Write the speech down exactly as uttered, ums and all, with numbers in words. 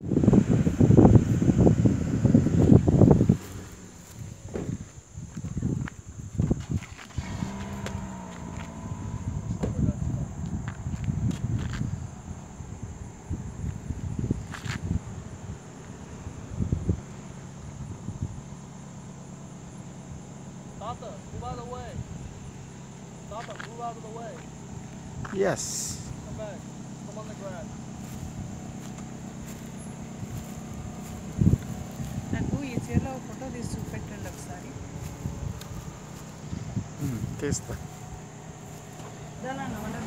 Stop it. Move out of the way. Stop it. Move out of the way. Yes. Come back. Come on the grass. నాకు ఈ చీరలో photo తీసి చూపెట్టండి ఒకసారి. తీస్తా. దానా